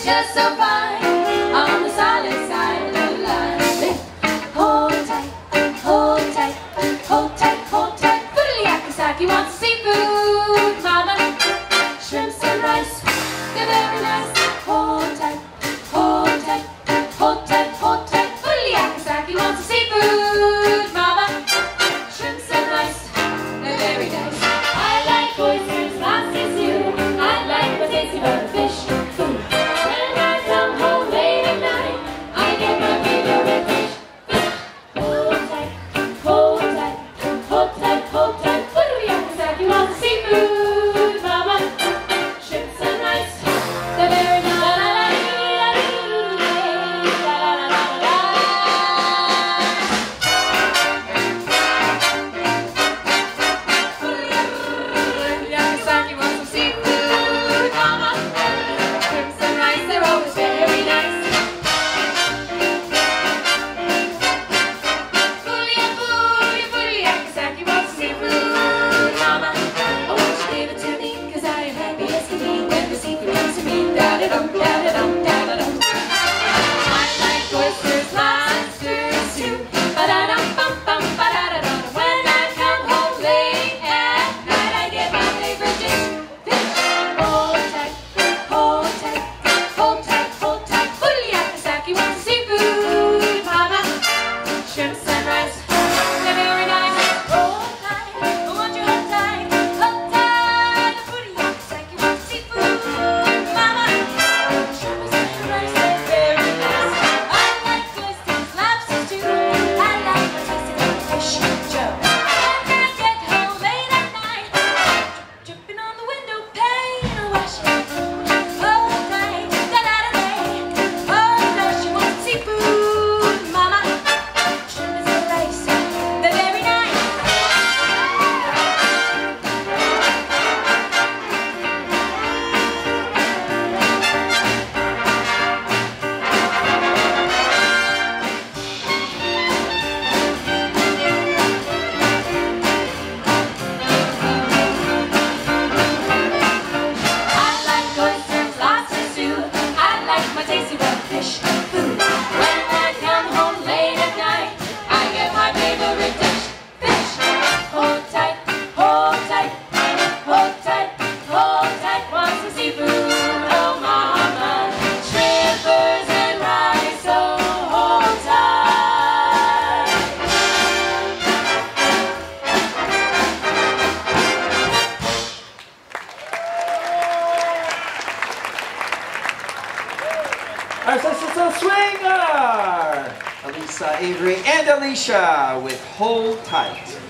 just so fine on the solid side of the line. Hold tight, hold tight, hold tight, hold tight. Yakinsaki wants seafood, mama. Shrimps and rice, they're very nice. Hold tight, hold tight, hold tight, hold tight. Yakinsaki wants seafood, mama. Shrimps and rice, they're very nice. I like oysters, lobsters too. I like my tasty butterfish food. When I come home late at night, I get my favorite fish. Hold tight, hold tight, hold tight, hold tight. Yakinsaki wants seafood, mama. Shrimps and rice, they're very nice. Yakinsaki wants some seafood, mama. Shrimps and rice, they're always very nice. Yakinsaki wants some seafood, mama. I want you to give it to me, 'cause I am happy as can be when the seafood comes to me. Da-da-dum, da-da-dum, da-da-dum. I like oysters, lobsters too. Ba-da-dum, bum-bum, ba-da-da-dum. When I come home late at night, I get my favorite dish, fish. Hold tight, hold tight, hold tight, hold tight. Yakinsaki wants seafood, mama. Shrimps and rice, they're very nice. Hold tight, I want you hold tight, hold tight. Yakinsaki wants seafood, mama. Shrimps and rice, they're very nice. I like oysters, lobsters too. I like my tasty butterfish, Joe. When I get home late at night, dripping on the window pane, washing. Hold tight, da-da-da-day. Oh no, she wants seafood, mama. Shrimps and rice, they're very nice. I like oysters, lobsters too. I like my tasty butterfish food. When I come home late at night, I get my favorite dish, fish. Hold tight, hold tight, hold tight, hold tight. Want some seafood, oh mama. Shrimpers and rice, so hold tight. Our Saxophone Swinger! Elisa, Avery, and Alicia with Hold Tight.